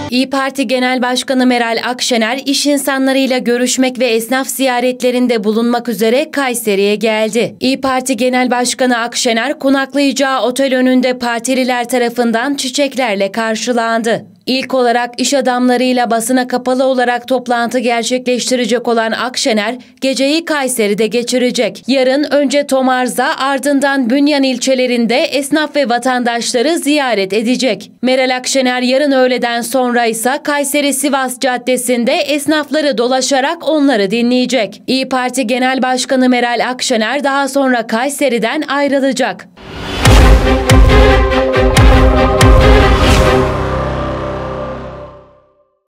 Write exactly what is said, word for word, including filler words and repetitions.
İYİ Parti Genel Başkanı Meral Akşener, iş insanlarıyla görüşmek ve esnaf ziyaretlerinde bulunmak üzere Kayseri'ye geldi. İYİ Parti Genel Başkanı Akşener, konaklayacağı otel önünde partililer tarafından çiçeklerle karşılandı. İlk olarak iş adamlarıyla basına kapalı olarak toplantı gerçekleştirecek olan Akşener, geceyi Kayseri'de geçirecek. Yarın önce Tomarza, ardından Bünyan ilçelerinde esnaf ve vatandaşları ziyaret edecek. Meral Akşener yarın öğleden sonra ise Kayseri-Sivas Caddesi'nde esnafları dolaşarak onları dinleyecek. İYİ Parti Genel Başkanı Meral Akşener daha sonra Kayseri'den ayrılacak.